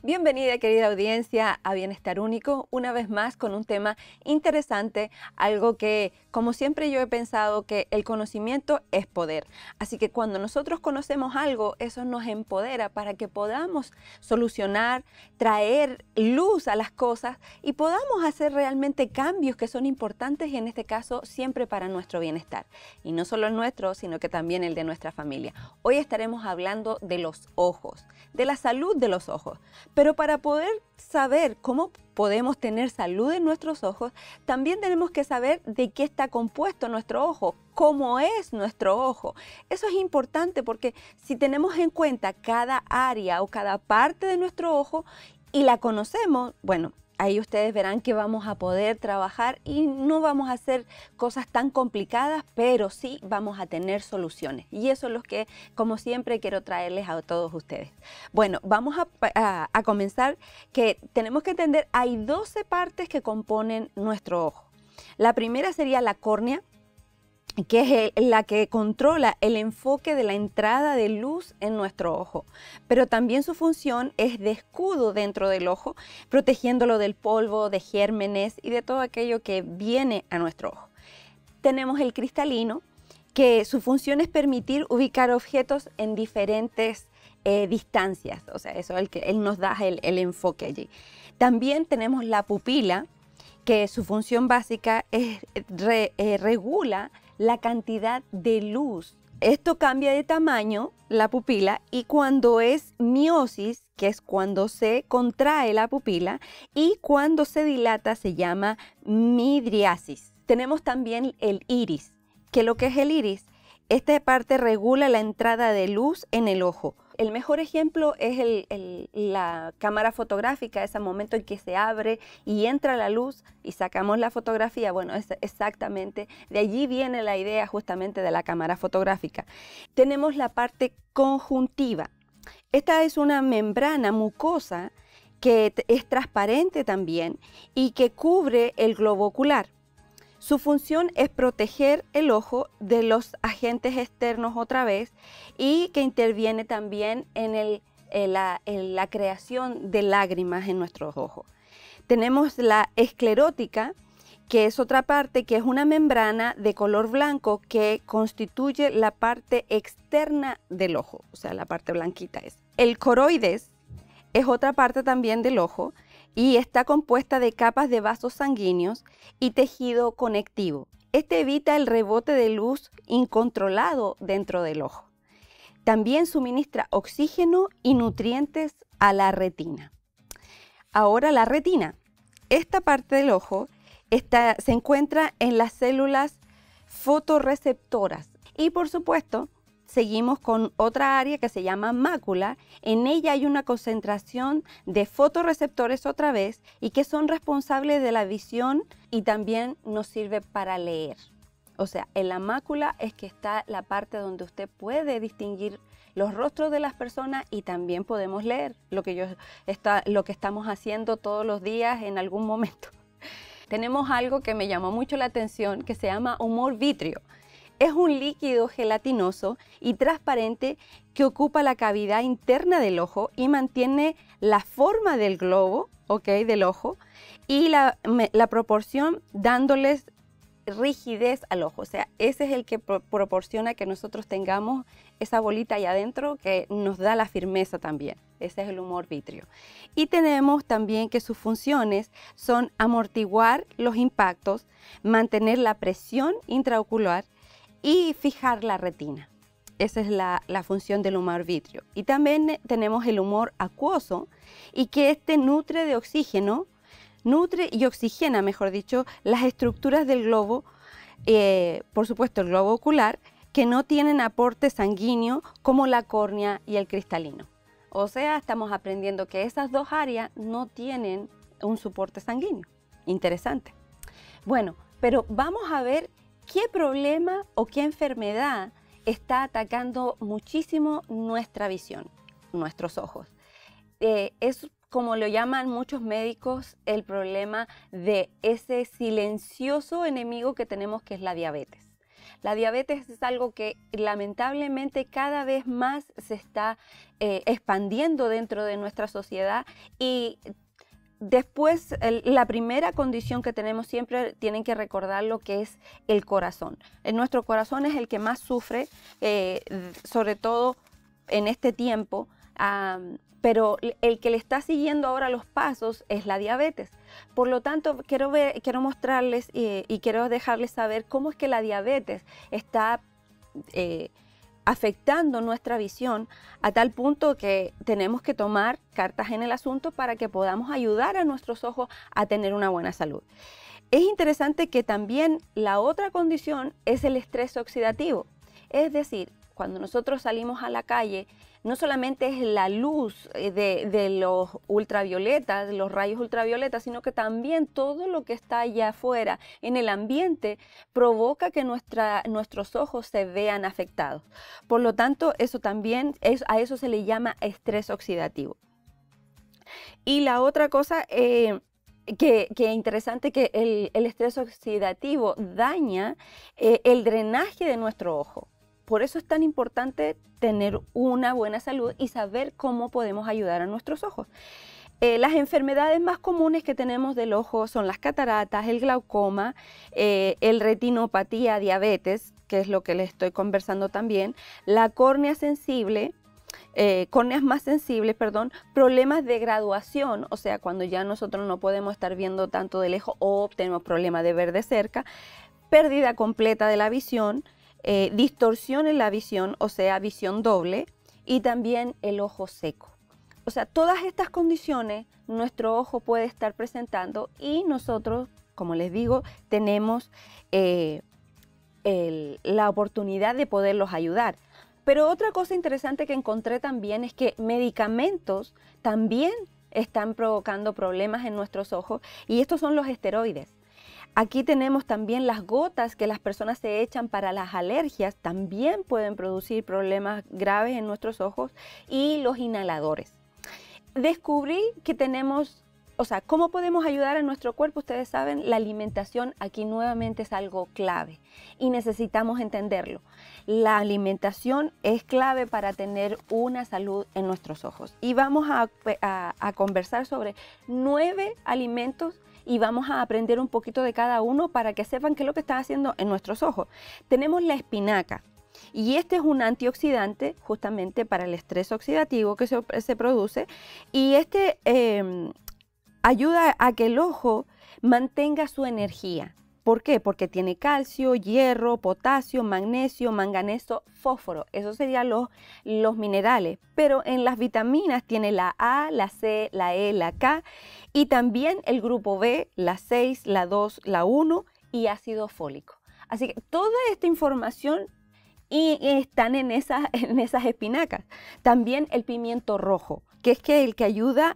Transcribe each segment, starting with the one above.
Bienvenida, querida audiencia, a Bienestar Único, una vez más con un tema interesante, algo que, como siempre yo he pensado, que el conocimiento es poder. Así que cuando nosotros conocemos algo, eso nos empodera para que podamos solucionar, traer luz a las cosas y podamos hacer realmente cambios que son importantes y en este caso siempre para nuestro bienestar. Y no solo el nuestro, sino que también el de nuestra familia. Hoy estaremos hablando de los ojos, de la salud de los ojos. Pero para poder saber cómo podemos tener salud en nuestros ojos, también tenemos que saber de qué está compuesto nuestro ojo, cómo es nuestro ojo. Eso es importante porque si tenemos en cuenta cada área o cada parte de nuestro ojo y la conocemos, bueno, ahí ustedes verán que vamos a poder trabajar y no vamos a hacer cosas tan complicadas, pero sí vamos a tener soluciones. Y eso es lo que, como siempre, quiero traerles a todos ustedes. Bueno, vamos a comenzar que tenemos que entender, hay 12 partes que componen nuestro ojo. La primera sería la córnea, que es la que controla el enfoque de la entrada de luz en nuestro ojo, pero también su función es de escudo dentro del ojo, protegiéndolo del polvo, de gérmenes y de todo aquello que viene a nuestro ojo. Tenemos el cristalino, que su función es permitir ubicar objetos en diferentes distancias, o sea, eso es el que él nos da el enfoque allí. También tenemos la pupila, que su función básica es regula la cantidad de luz. Esto cambia de tamaño, la pupila, y cuando es miosis, que es cuando se contrae la pupila, y cuando se dilata se llama midriasis. Tenemos también el iris, que lo que es el iris, esta parte regula la entrada de luz en el ojo. El mejor ejemplo es la cámara fotográfica, ese momento en que se abre y entra la luz y sacamos la fotografía. Bueno, es exactamente, de allí viene la idea justamente de la cámara fotográfica. Tenemos la parte conjuntiva. Esta es una membrana mucosa que es transparente también y que cubre el globo ocular. Su función es proteger el ojo de los agentes externos otra vez y que interviene también en la creación de lágrimas en nuestros ojos. Tenemos la esclerótica, que es otra parte, que es una membrana de color blanco que constituye la parte externa del ojo, o sea, la parte blanquita es. El coroides es otra parte también del ojo y está compuesta de capas de vasos sanguíneos y tejido conectivo. Este evita el rebote de luz incontrolado dentro del ojo. También suministra oxígeno y nutrientes a la retina. Ahora la retina. Esta parte del ojo se encuentra en las células fotorreceptoras y por supuesto seguimos con otra área que se llama mácula. En ella hay una concentración de fotorreceptores otra vez y que son responsables de la visión y también nos sirve para leer. O sea, en la mácula es que está la parte donde usted puede distinguir los rostros de las personas y también podemos leer lo que estamos haciendo todos los días en algún momento. Tenemos algo que me llamó mucho la atención que se llama humor vítreo. Es un líquido gelatinoso y transparente que ocupa la cavidad interna del ojo y mantiene la forma del globo, del ojo, y la proporción dándoles rigidez al ojo. O sea, ese es el que proporciona que nosotros tengamos esa bolita ahí adentro que nos da la firmeza también. Ese es el humor vítreo. Y tenemos también que sus funciones son amortiguar los impactos, mantener la presión intraocular y fijar la retina. Esa es la función del humor vítreo. Y también tenemos el humor acuoso y que este nutre y oxigena, mejor dicho, las estructuras del globo, por supuesto el globo ocular, que no tienen aporte sanguíneo como la córnea y el cristalino. O sea, estamos aprendiendo que esas dos áreas no tienen un soporte sanguíneo. Interesante. Bueno, pero vamos a ver qué problema o qué enfermedad está atacando muchísimo nuestra visión, nuestros ojos. Es como lo llaman muchos médicos, el problema de ese silencioso enemigo que tenemos, que es la diabetes. La diabetes es algo que lamentablemente cada vez más se está expandiendo dentro de nuestra sociedad y después, la primera condición que tenemos siempre tienen que recordar lo que es el corazón. Nuestro corazón es el que más sufre, sobre todo en este tiempo, pero el que le está siguiendo ahora los pasos es la diabetes. Por lo tanto, quiero mostrarles y quiero dejarles saber cómo es que la diabetes está afectando nuestra visión a tal punto que tenemos que tomar cartas en el asunto para que podamos ayudar a nuestros ojos a tener una buena salud. Es interesante que también la otra condición es el estrés oxidativo, es decir, cuando nosotros salimos a la calle, no solamente es la luz de los ultravioletas, de los rayos ultravioletas, sino que también todo lo que está allá afuera en el ambiente provoca que nuestros ojos se vean afectados. Por lo tanto, eso también a eso se le llama estrés oxidativo. Y la otra cosa que interesante que el estrés oxidativo daña el drenaje de nuestro ojo. Por eso es tan importante tener una buena salud y saber cómo podemos ayudar a nuestros ojos. Las enfermedades más comunes que tenemos del ojo son las cataratas, el glaucoma, el retinopatía, diabetes, que es lo que les estoy conversando también, la córnea sensible, córneas más sensibles, problemas de graduación, o sea, cuando ya nosotros no podemos estar viendo tanto de lejos o tenemos problemas de ver de cerca, pérdida completa de la visión, distorsión en la visión, o sea, visión doble, y también el ojo seco. O sea, todas estas condiciones nuestro ojo puede estar presentando y nosotros, como les digo, tenemos la oportunidad de poderlos ayudar. Pero otra cosa interesante que encontré también es que medicamentos también están provocando problemas en nuestros ojos y estos son los esteroides. Aquí tenemos también las gotas que las personas se echan para las alergias, también pueden producir problemas graves en nuestros ojos, y los inhaladores. Descubrí que tenemos, o sea, ¿cómo podemos ayudar a nuestro cuerpo? Ustedes saben, la alimentación aquí nuevamente es algo clave y necesitamos entenderlo. La alimentación es clave para tener una salud en nuestros ojos. Y vamos a conversar sobre 9 alimentos y vamos a aprender un poquito de cada uno para que sepan qué es lo que están haciendo en nuestros ojos. Tenemos la espinaca y este es un antioxidante justamente para el estrés oxidativo que se produce y este ayuda a que el ojo mantenga su energía. ¿Por qué? Porque tiene calcio, hierro, potasio, magnesio, manganeso, fósforo. Esos serían los minerales. Pero en las vitaminas tiene la A, la C, la E, la K y también el grupo B, la 6, la 2, la 1 y ácido fólico. Así que toda esta información están en esas espinacas. También el pimiento rojo, que es el que ayuda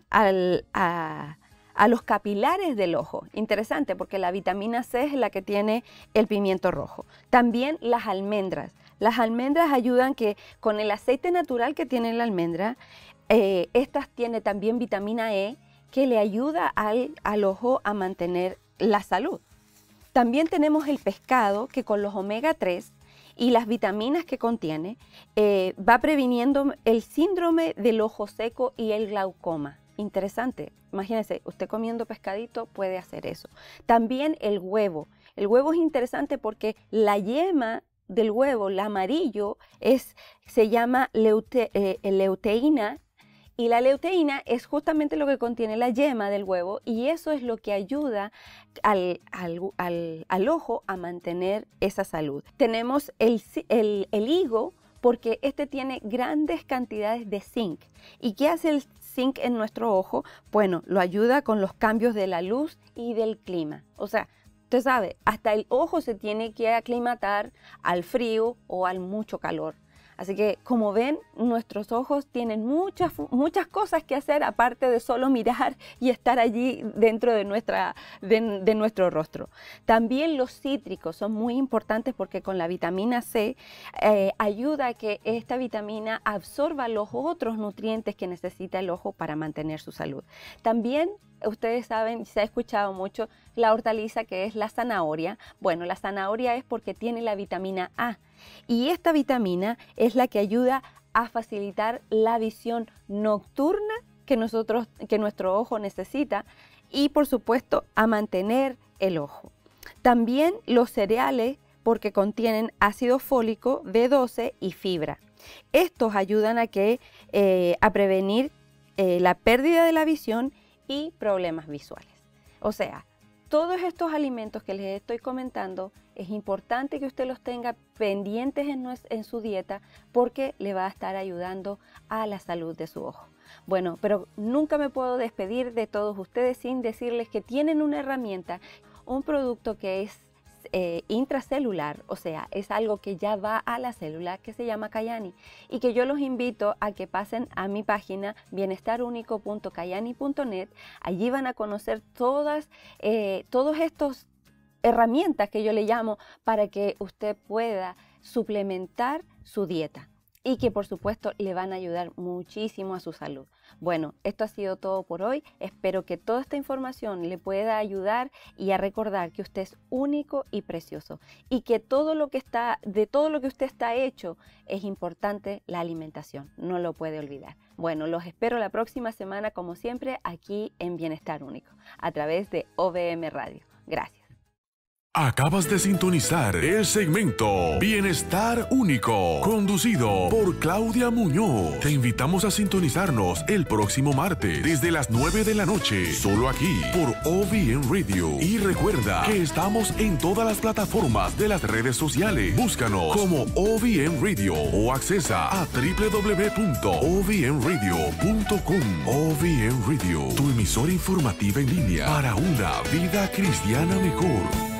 a los capilares del ojo. Interesante, porque la vitamina C es la que tiene el pimiento rojo. También las almendras. Las almendras ayudan que con el aceite natural que tiene la almendra, estas tiene también vitamina E que le ayuda al ojo a mantener la salud. También tenemos el pescado que con los omega 3 y las vitaminas que contiene va previniendo el síndrome del ojo seco y el glaucoma. Interesante, imagínense, usted comiendo pescadito puede hacer eso. También el huevo. El huevo es interesante porque la yema del huevo, el amarillo, se llama leuteína. Y la leuteína es justamente lo que contiene la yema del huevo y eso es lo que ayuda al ojo a mantener esa salud. Tenemos el higo porque este tiene grandes cantidades de zinc. ¿Y qué hace el zinc en nuestro ojo? Bueno, lo ayuda con los cambios de la luz y del clima. O sea, usted sabe, hasta el ojo se tiene que aclimatar al frío o al mucho calor. Así que, como ven, nuestros ojos tienen muchas cosas que hacer aparte de solo mirar y estar allí dentro de nuestro rostro. También los cítricos son muy importantes porque con la vitamina C ayuda a que esta vitamina absorba los otros nutrientes que necesita el ojo para mantener su salud. También ustedes saben, se ha escuchado mucho, la hortaliza que es la zanahoria. Bueno, la zanahoria es porque tiene la vitamina A y esta vitamina es la que ayuda a facilitar la visión nocturna que nuestro ojo necesita y por supuesto a mantener el ojo. También los cereales porque contienen ácido fólico, B12 y fibra. Estos ayudan a prevenir la pérdida de la visión y problemas visuales. O sea, todos estos alimentos que les estoy comentando es importante que usted los tenga pendientes en su dieta porque le va a estar ayudando a la salud de su ojo. Bueno, pero nunca me puedo despedir de todos ustedes sin decirles que tienen una herramienta, un producto que es intracelular, o sea, es algo que ya va a la célula, que se llama Kayani, y que yo los invito a que pasen a mi página bienestarunico.kayani.net. Allí van a conocer todos estos herramientas que yo le llamo para que usted pueda suplementar su dieta y que por supuesto le van a ayudar muchísimo a su salud. Bueno, esto ha sido todo por hoy. Espero que toda esta información le pueda ayudar y a recordar que usted es único y precioso y que de todo lo que usted está hecho es importante la alimentación. No lo puede olvidar. Bueno, los espero la próxima semana como siempre aquí en Bienestar Único a través de OVM Radio. Gracias. Acabas de sintonizar el segmento Bienestar Único, conducido por Claudia Muñoz. Te invitamos a sintonizarnos el próximo martes desde las 9 de la noche, solo aquí por OVM Radio. Y recuerda que estamos en todas las plataformas de las redes sociales. Búscanos como OVM Radio o accesa a www.ovmradio.com. OVM Radio, tu emisora informativa en línea para una vida cristiana mejor.